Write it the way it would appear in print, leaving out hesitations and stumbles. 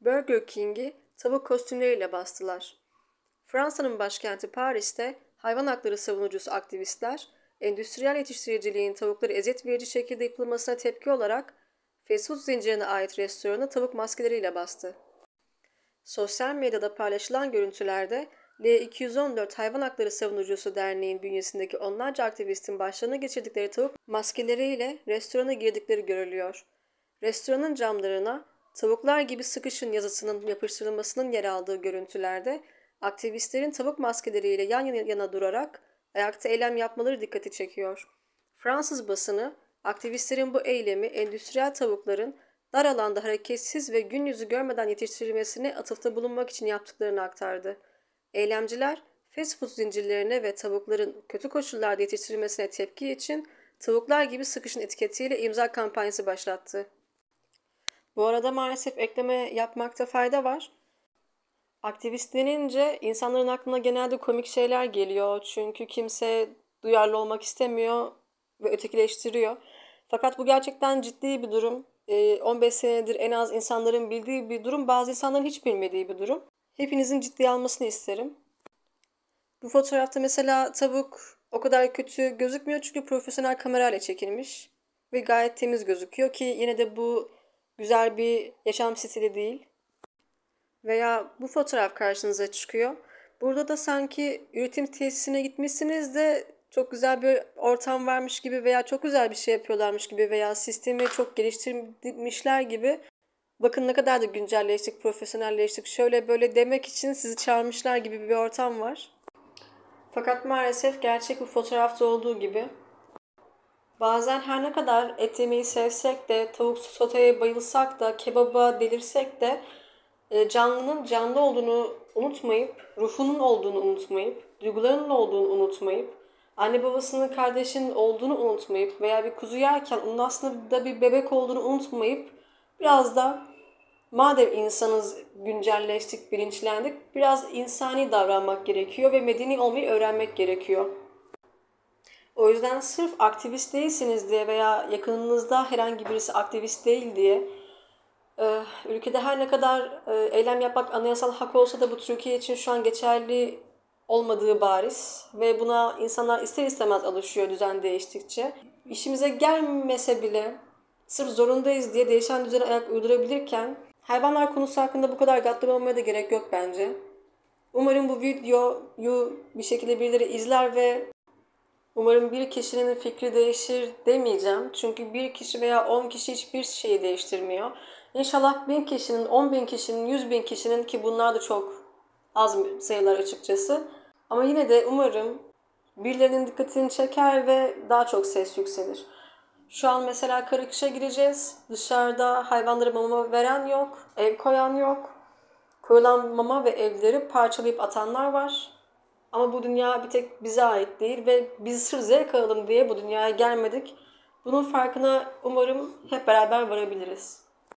Burger King'i tavuk kostümleriyle bastılar. Fransa'nın başkenti Paris'te hayvan hakları savunucusu aktivistler, endüstriyel yetiştiriciliğin tavukları eziyet verici şekilde yapılmasına tepki olarak fast food zincirine ait restoranı tavuk maskeleriyle bastı. Sosyal medyada paylaşılan görüntülerde L214 Hayvan Hakları Savunucusu Derneği'nin bünyesindeki onlarca aktivistin başlarına geçirdikleri tavuk maskeleriyle restorana girdikleri görülüyor. Restoranın camlarına tavuklar gibi sıkışın yazısının yapıştırılmasının yer aldığı görüntülerde aktivistlerin tavuk maskeleriyle yan yana durarak ayakta eylem yapmaları dikkati çekiyor. Fransız basını aktivistlerin bu eylemi endüstriyel tavukların dar alanda hareketsiz ve gün yüzü görmeden yetiştirilmesine atıfta bulunmak için yaptıklarını aktardı. Eylemciler, fast food zincirlerine ve tavukların kötü koşullarda yetiştirilmesine tepki için tavuklar gibi sıkışın etiketiyle imza kampanyası başlattı. Bu arada maalesef ekleme yapmakta fayda var. Aktivist denince insanların aklına genelde komik şeyler geliyor. Çünkü kimse duyarlı olmak istemiyor ve ötekileştiriyor. Fakat bu gerçekten ciddi bir durum. 15 senedir en az insanların bildiği bir durum, bazı insanların hiç bilmediği bir durum. Hepinizin ciddiye almasını isterim. Bu fotoğrafta mesela tavuk o kadar kötü gözükmüyor çünkü profesyonel kamerayla çekilmiş. Ve gayet temiz gözüküyor ki yine de bu güzel bir yaşam stili değil. Veya bu fotoğraf karşınıza çıkıyor. Burada da sanki üretim tesisine gitmişsiniz de çok güzel bir ortam varmış gibi veya çok güzel bir şey yapıyorlarmış gibi veya sistemi çok geliştirmişler gibi. Bakın ne kadar da güncelleştik, profesyonelleştik, şöyle böyle demek için sizi çağırmışlar gibi bir ortam var. Fakat maalesef gerçek bu fotoğrafta olduğu gibi. Bazen her ne kadar et yemeyi sevsek de, tavuk soteye bayılsak da, kebaba delirsek de canlının canlı olduğunu unutmayıp, ruhunun olduğunu unutmayıp, duygularının olduğunu unutmayıp, anne babasının kardeşinin olduğunu unutmayıp veya bir kuzu yerken onun aslında bir bebek olduğunu unutmayıp biraz da madem insanız, güncelleştik, bilinçlendik, biraz insani davranmak gerekiyor ve medeni olmayı öğrenmek gerekiyor. O yüzden sırf aktivist değilsiniz diye veya yakınınızda herhangi birisi aktivist değil diye ülkede her ne kadar eylem yapmak anayasal hak olsa da bu Türkiye için şu an geçerli olmadığı bariz ve buna insanlar ister istemez alışıyor düzen değiştikçe. İşimize gelmese bile sırf zorundayız diye değişen düzene ayak uydurabilirken hayvanlar konusu hakkında bu kadar gaddar olmaya da gerek yok bence. Umarım bu videoyu bir şekilde birileri izler ve umarım bir kişinin fikri değişir demeyeceğim. Çünkü bir kişi veya 10 kişi hiçbir şeyi değiştirmiyor. İnşallah 1000 kişinin, 10.000 kişinin, 100.000 kişinin, ki bunlar da çok az sayılar açıkçası. Ama yine de umarım birilerinin dikkatini çeker ve daha çok ses yükselir. Şu an mesela karı kışa gireceğiz. Dışarıda hayvanlara mama veren yok, ev koyan yok. Koyulan mama ve evleri parçalayıp atanlar var. Ama bu dünya bir tek bize ait değil ve biz sırf zevk alalım diye bu dünyaya gelmedik. Bunun farkına umarım hep beraber varabiliriz.